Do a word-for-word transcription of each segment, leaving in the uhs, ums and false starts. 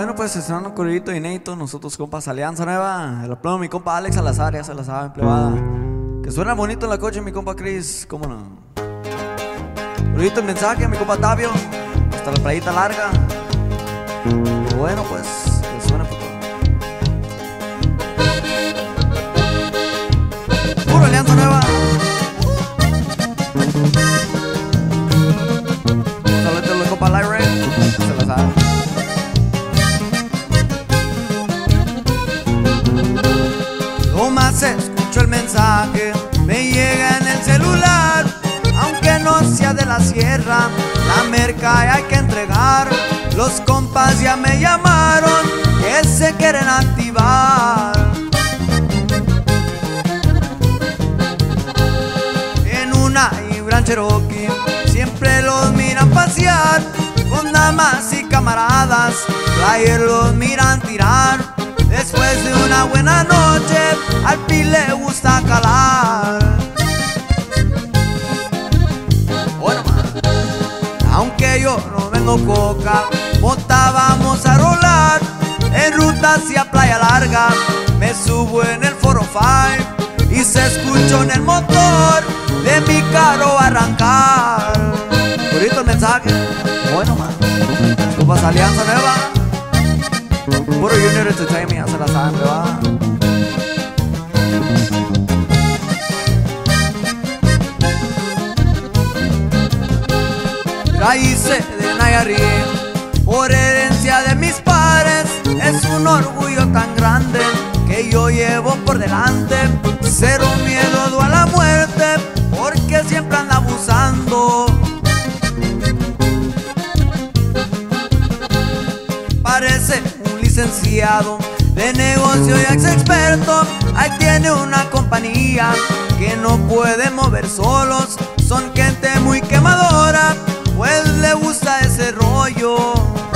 Bueno, pues estrenando un corridito inédito, nosotros compas Alianza Nueva. El aplauso mi compa Alex Salazar, ya se la saben, plebada. Que suena bonito en la coche mi compa Chris, cómo no. Corridito el mensaje mi compa Tavio, hasta la playita larga. Bueno, pues, que suena por todo. Puro Alianza Nueva. Saludos a los compas Lyre, se la saben. Nomás escucho el mensaje, me llega en el celular. Aunque no sea de la sierra, la merca hay que entregar. Los compas ya me llamaron, que se quieren activar. En una y Gran Cherokee siempre los miran pasear. Con damas y camaradas, flyer los miran tirar. Después de una buena noche, al pi le gusta calar. Bueno, aunque yo no vengo coca, mota vamos a rolar. En ruta hacia Playa Larga, me subo en el cuatro cinco y se escuchó en el motor de mi carro arrancar. Purito el mensaje, bueno, man, tú vas a Alianza Nueva. Puro Junior Entertainment, ya se la saben, ¿verdad? Raíces de Nayarit, por herencia de mis padres, es un orgullo tan grande que yo llevo por delante. Cero miedo a la muerte, porque siempre anda abusando. Parece un licenciado de negocio y ex experto. Ahí tiene una compañía que no puede mover solos. Son gente muy quemadora, pues le gusta ese rollo.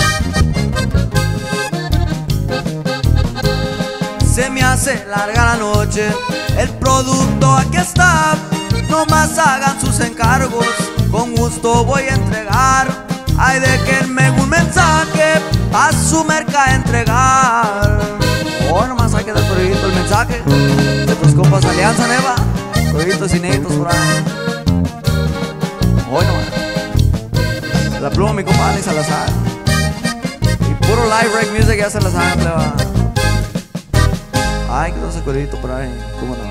Se me hace larga la noche, el producto aquí está. Nomás hagan sus encargos, con gusto voy a entregar. Ay, déjenme un mensaje a su merca a entregar. Oh, nomás hay que dar corridito el mensaje de tus compas Alianza Nueva. Corriditos inéditos por ahí. Bueno, man, la pluma mi compa Alex Salazar. Y puro live break music ya se la saben, pleba. Ay, que no se corridito por ahí, cómo no.